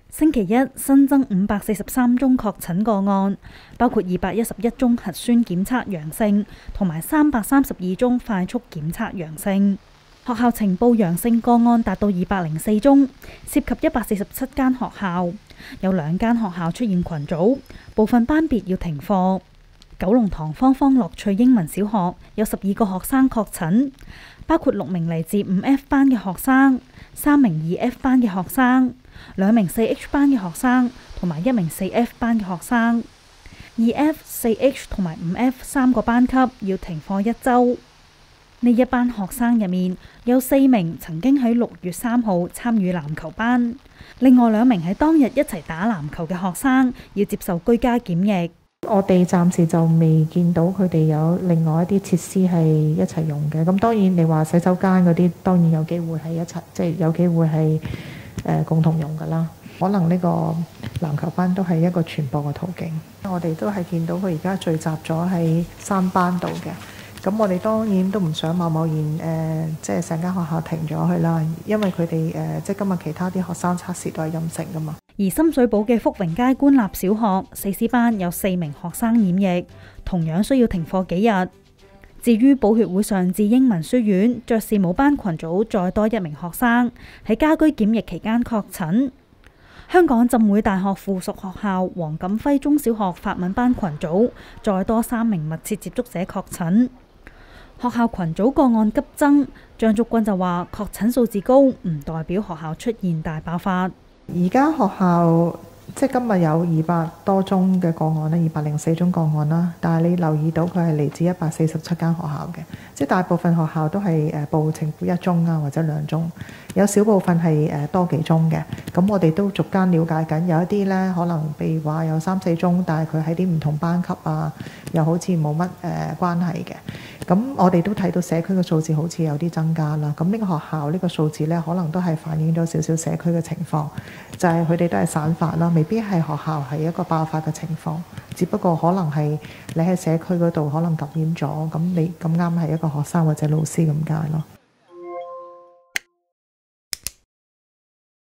星期一新增543宗確診個案，包括211宗核酸檢測陽性，同埋332宗快速檢測陽性。學校呈報陽性個案達到204宗，涉及147間學校，有2間學校出現群組，部分班別要停課。九龍塘方方樂趣英文小學有12個學生確診，包括6名嚟自5F 班嘅學生、3名2F 班嘅學生、2名4H 班嘅學生同埋1名4F 班嘅學生。2F、4H 同埋5F 3個班級要停課1週。呢一班學生入面有4名曾經喺6月3號參與籃球班，另外2名喺當日一齊打籃球嘅學生要接受居家檢疫。 我哋暫時就未見到佢哋有另外一啲設施係一齊用嘅。咁當然你話洗手間嗰啲，當然有機會係一齊，即係有機會係共同用噶啦。可能呢個籃球班都係一個傳播嘅途徑。我哋都係見到佢而家聚集咗喺3班度嘅。咁我哋當然都唔想貿然即係成間學校停咗佢啦，因為佢哋即係今日其他啲學生測試都係陰性噶嘛。 而深水埗嘅福榮街官立小學4C班有4名學生染疫，同樣需要停課幾日。至於寶血會上智英文書院爵士舞班群組再多1名學生喺家居檢疫期間確診。香港浸會大學附屬學校黃錦輝中小學法文班群組再多3名密切接觸者確診。學校群組個案急增，張竹君就話確診數字高唔代表學校出現大爆發。 而家學校即係今日有200多宗嘅個案咧，204宗個案啦。但係你留意到佢係嚟自147間學校嘅，即係大部分學校都係報呈報1宗啊，或者2宗，有少部分係多幾宗嘅。咁我哋都逐間了解緊，有一啲咧可能譬如話有3、4宗，但係佢喺啲唔同班級啊，又好似冇乜關係嘅。咁我哋都睇到社區嘅數字好似有啲增加啦。咁呢個學校呢個數字咧，可能都係反映咗少少社區嘅情況，就係佢哋都係散發啦，未必係學校係一個爆發嘅情況，只不過可能係你喺社區嗰度可能感染咗，咁你咁啱係一個學生或者老師咁解咯。